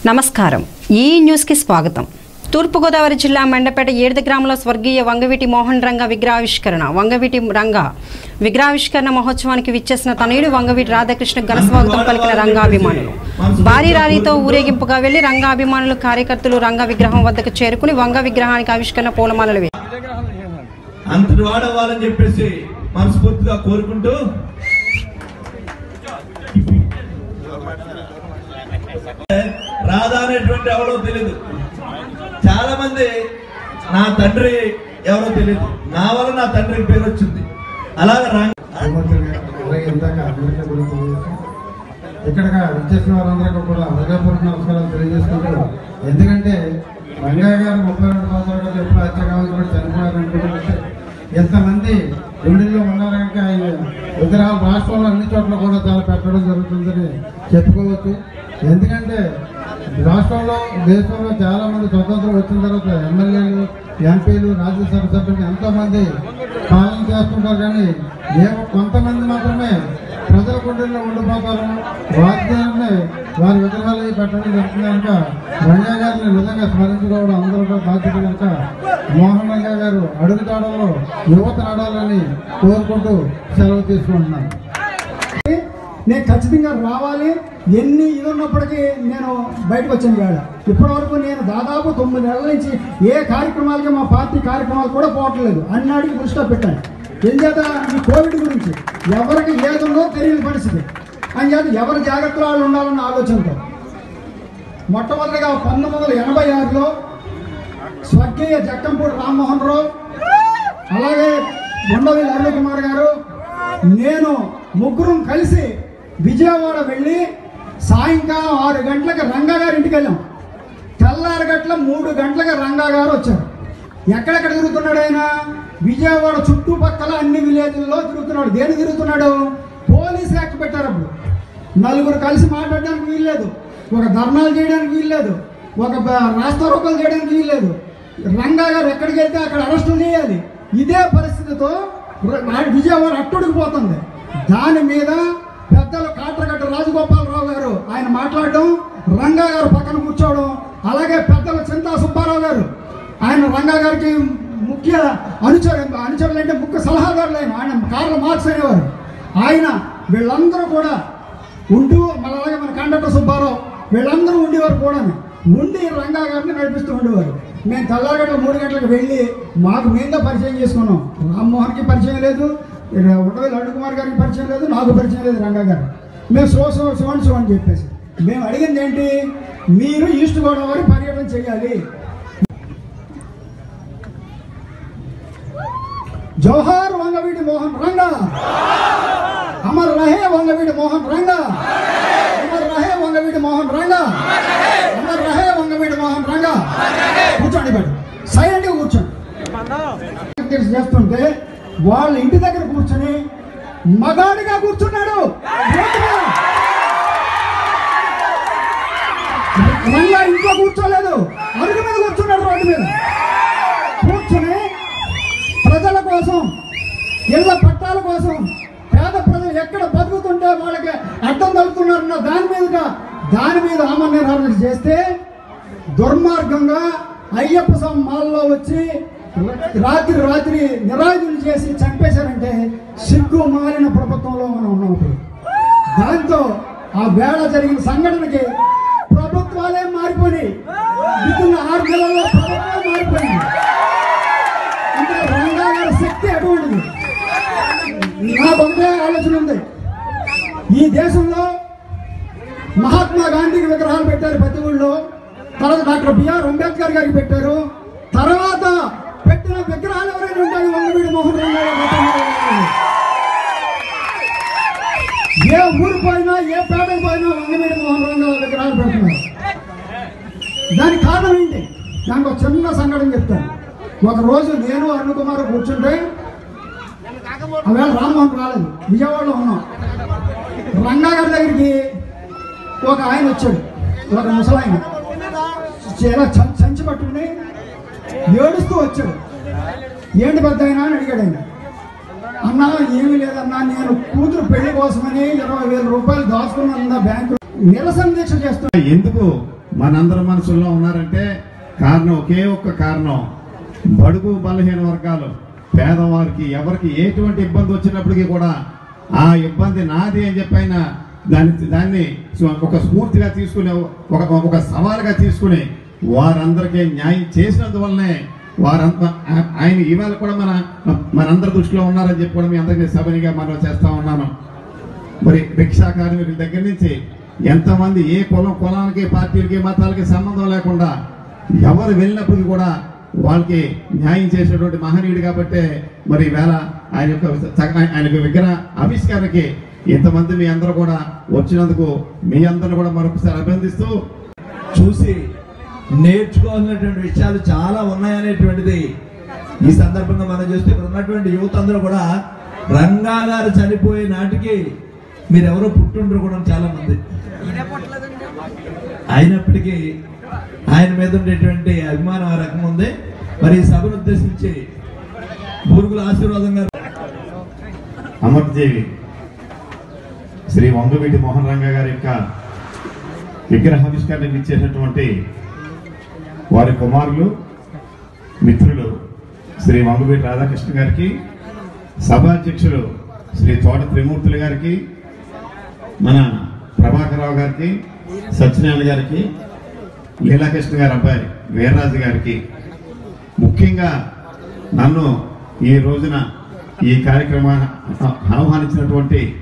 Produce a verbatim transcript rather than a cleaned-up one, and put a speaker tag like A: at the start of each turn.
A: నమస్కారం ఈ న్యూస్ కి స్వాగతం. తూర్పుగోదావరి జిల్లా మండపేట ఏడుద గ్రామంలో స్వర్గీయ వంగవీటి మోహన్ రంగ విగ్రహావిష్కరణ. వంగవీటి రంగ విగ్రహావిష్కరణ మహోత్సవానికి విచ్చేసిన తనయుడు వంగవీటి రాధాకృష్ణ ఘన స్వాగతం పలికిన రంగాభిమానులు. భారీ ర్యాలీతో ఊరేగింపుగా వెళ్లి రంగాభిమానులు కార్యకర్తలు రంగ విగ్రహం వద్దకు చేరుకుని వంగ విగ్రహానికి ఆవిష్కరణ పూలమాలలు
B: అంతటి వాడవాలని చెప్పేసి మనస్ఫూర్తిగా కోరుకుంటూ రాధా అనేటువంటి ఎవరో తెలియదు. చాలా మంది నా తండ్రి ఎవరో తెలియదు, నా వల్ల నా తండ్రికి పేరు వచ్చింది. అలాగే
C: ఇక్కడ విచ్చేసిన వారందరికీ కూడా హృదయపూర్వక నమస్కారాలు తెలియజేసుకుంటూ, ఎందుకంటే రంగయ్య గారు ముప్పై రెండు సంవత్సరాలు ఎప్పుడు హత్యాకాలంలో చనిపోయారనుకుంటే ఎంతమంది గుండెల్లో ఉన్నారంటే ఆయన విగ్రహాలు రాష్ట్రంలో అన్ని చోట్ల కూడా చాలా పెట్టడం జరుగుతుందని చెప్పుకోవచ్చు. ఎందుకంటే రాష్ట్రంలో దేశంలో చాలా మంది స్వతంత్రం వచ్చిన తర్వాత ఎమ్మెల్యేలు, ఎంపీలు, రాజ్యసభ సభ్యులు ఎంతో మంది పాలన చేస్తుంటారు. కానీ ఏ కొంతమంది మాత్రమే ప్రజల గుండెల్లో ఉండిపోతారు. వాగ్దానాన్ని వారి విగ్రహాలు పెట్టడం జరుగుతుంది కనుక రంగా గారిని నిజంగా స్మరించుకోవడం అందరూ బాధ్యత కనుక మోహన్ రంగా గారు అడుగుతాడంలో యువత నడాలని కోరుకుంటూ సెలవు తీసుకుంటున్నాను.
D: నేను ఖచ్చితంగా రావాలి. ఎన్ని ఇది ఉన్నప్పటికీ నేను బయటకు వచ్చాను కాడ. ఇప్పటి వరకు నేను దాదాపు తొమ్మిది నెలల నుంచి ఏ కార్యక్రమాలకి మా పార్టీ కార్యక్రమాలు కూడా పోవట్లేదు. అన్నాడికి దృష్టిలో పెట్టాను. ఎందుచేత ఈ కోవిడ్ గురించి ఎవరికి ఏదుందో తెలియని పరిస్థితి. అందుచేత ఎవరి జాగ్రత్తలు వాళ్ళు ఉండాలన్న ఆలోచనతో మొట్టమొదటిగా పంతొమ్మిది వందల ఎనభై ఆరులో స్వర్గీయ జక్కంపూడి రామ్మోహన్ రావు, అలాగే ఉండవల్లి అరుణ్ కుమార్ గారు, నేను ముగ్గురం కలిసి విజయవాడ వెళ్ళి సాయంకాలం ఆరు గంటలకు రంగా గారి ఇంటికి వెళ్ళాం. తెల్లారి గంటల మూడు గంటలకు రంగా గారు వచ్చారు. ఎక్కడెక్కడ తిరుగుతున్నాడు ఆయన? విజయవాడ చుట్టుపక్కల అన్ని విలేజ్ల్లో తిరుగుతున్నాడు. దేని తిరుగుతున్నాడు? పోలీసు యాక్ట్ పెట్టారు. అప్పుడు నలుగురు కలిసి మాట్లాడడానికి వీల్లేదు, ఒక ధర్నాలు చేయడానికి వీల్లేదు, ఒక రాస్తారోకలు చేయడానికి వీల్లేదు. రంగా గారు ఎక్కడికి వెళ్తే అక్కడ అరెస్టులు చేయాలి. ఇదే పరిస్థితితో విజయవాడ అట్టుడికి పోతుంది. దాని మీద పెద్దలు కాట్రగడ్డ రాజగోపాలరావు గారు ఆయన మాట్లాడడం, రంగా గారు పక్కన కూర్చోవడం, అలాగే పెద్దలు చింతా సుబ్బారావు గారు ఆయన రంగా గారికి ముఖ్య అనుచరు అనుచరులు అంటే ముఖ్య సలహాదారులు ఆయన ఆయన కార్ల మార్క్స్ అనేవారు. ఆయన వీళ్ళందరూ కూడా ఉంటూ మళ్ళీ అలాగే మన కండక్టర్ సుబ్బారావు వీళ్ళందరూ ఉండేవారు కూడా. ఉండి రంగా గారిని నడిపిస్తూ ఉండేవారు. మేము తెల్లారి గంటల మూడు గంటలకు వెళ్ళి మాకు మీద పరిచయం చేసుకున్నాం. రామ్మోహన్కి పరిచయం లేదు, ఉండవల్లి అరుణ్ కుమార్ గారికి పరిచయం లేదు, నాకు పరిచయం లేదు రంగా గారు. మేము సో సో సోన్ సో అని చెప్పేసి మేము అడిగింది ఏంటి, మీరు ఈస్ట్ గోదావరి పర్యటన చేయాలి. జోహార్ వంగవీటి మోహన్ రంగా, అమర్ రహే వంగవీటి మోహన్ రంగా, అమర్ రహే వంగవీటి మోహన్ రంగా, అమర్ రహే వంగవీటి మోహన్ రంగా. కూర్చోండి బయట, సైలెంట్గా కూర్చోండి. చేస్తుంటే వాళ్ళ ఇంటి దగ్గర కూర్చొని మగాడిగా కూర్చున్నాడు. రంగా ఇంట్లో కూర్చోలేదు, అరుగు మీద కూర్చున్నాడు. రోడ్డు మీద కూర్చొని ప్రజల కోసం, ఇళ్ల పట్టాల కోసం, పేద ప్రజలు ఎక్కడ బతుకుతుంటే వాళ్ళకి అర్థం తగ్గుతున్నారన్న దాని మీద దాని మీద ఆమరణ చేస్తే దుర్మార్గంగా అయ్యప్ప స్వామి మాల్లో వచ్చి రాత్రి రాత్రి నిరాయుధులు చేసి చంపేశారంటే సిగ్గు మారిన ప్రభుత్వంలో మనం ఉన్నాం. దాంతో ఆ వేళ జరిగిన సంఘటనకి ప్రభుత్వాలే మారిపోయి వితిన్ ఆరు నెలల్లో ప్రభుత్వం మారిపోయింది. అంటే రంగా గారి శక్తి అటువంటిది. నాకు ఒకటే ఆలోచన ఉంది, ఈ దేశంలో మహాత్మా గాంధీకి విగ్రహాలు పెట్టారు ప్రతి ఊళ్ళో, తర్వాత డాక్టర్ బిఆర్ అంబేద్కర్ గారికి పెట్టారు, తర్వాత పెట్టిన విగ్రహాలు ఎవరైనా ఉంటాయి వంగవీటి మోహన్ రంగా. ఏ ఊరు పోయినా ఏ పేటకు పోయినా వంగవీటి మోహన్ రంగా విగ్రహాలు పెడుతున్నారు. దానికి కారణం ఏంటి? దానికి ఒక చిన్న సంఘటన చెప్తాను. ఒక రోజు నేను అరుణ్ కుమార్ కూర్చుంటే ఆవేళ రామ్మోహన్ రాలేదు, విజయవాడలో ఉన్నాం. రంగా గారి దగ్గరికి ఒక ఆయన వచ్చాడు, ఒక ముసలాయన చాలా సంచి పట్టుకుని ఏడుస్తూ వచ్చాడు. ఏంటి పెద్ద అయినా అని అడిగాడు. ఆయన అన్నా ఏమీ లేదన్నా, నేను కూతురు పెళ్లి కోసమని ఇరవై వేల రూపాయలు దాచుకున్నా బ్యాంకు నిరసన దీక్ష చేస్తున్నా.
C: ఎందుకు
E: మనందరి మనసుల్లో ఉన్నారంటే కారణం ఒకే ఒక్క కారణం, బడుగు బలహీన వర్గాలు పేదవారికి ఎవరికి ఎటువంటి ఇబ్బంది వచ్చినప్పటికీ కూడా ఆ ఇబ్బంది నాది అని చెప్పైనా దాన్ని దాన్ని ఒక స్ఫూర్తిగా తీసుకుని ఒక ఒక సవాలుగా తీసుకుని వారందరికీ న్యాయం చేసినందువల్లనే వారంతా ఆయన ఇవాళ కూడా మన మనందరి దృష్టిలో ఉన్నారని చెప్పి కూడా మీ అందరికీ సభనిగా మనం చేస్తా ఉన్నాను. మరి రిక్షా కార్మికుల దగ్గర నుంచి ఎంతమంది ఏ కులం కులానికి పార్టీలకి మతాలకి సంబంధం లేకుండా ఎవరు వెళ్ళినప్పటికీ కూడా వాళ్ళకి న్యాయం చేసేటువంటి మహనీయుడు కాబట్టే మరి ఈవేళ ఆయన యొక్క ఆయన విగ్రహ ఆవిష్కరణకి ఇంతమంది మీ అందరూ కూడా వచ్చినందుకు మీ అందరూ కూడా మరొకసారి అభినందిస్తూ,
B: చూసి నేర్చుకోవాల్సినటువంటి విషయాలు చాలా ఉన్నాయనేటువంటిది ఈ సందర్భంగా మనం చూస్తే ఇక్కడ ఉన్నటువంటి యువత అందరూ కూడా రంగా గారు చనిపోయే నాటికి మీరెవరో పుట్టుండ్రు కూడా చాలా మంది. అయినప్పటికీ ఆయన మీద ఉండేటువంటి అభిమానం ఆ రకం ఉంది. మరి ఈ సభను ఉద్దేశించి బూరుగుల ఆశీర్వాదం గారు
E: అమర్జీవి శ్రీ వంగవీటి మోహన్ రంగా గారి యొక్క విగ్రహావిష్కరణకు ఇచ్చేటటువంటి వారి కుమారులు మిత్రులు శ్రీ వంగవీటి రాధాకృష్ణ గారికి, సభాధ్యక్షులు శ్రీ తోట త్రిమూర్తులు గారికి, మన ప్రభాకరరావు గారికి, సత్యనారాయణ గారికి, లీలాకృష్ణ గారి అబ్బాయి వీర్రాజు గారికి, ముఖ్యంగా నన్ను ఈ రోజున ఈ కార్యక్రమాన్ని ఆహ్వానించినటువంటి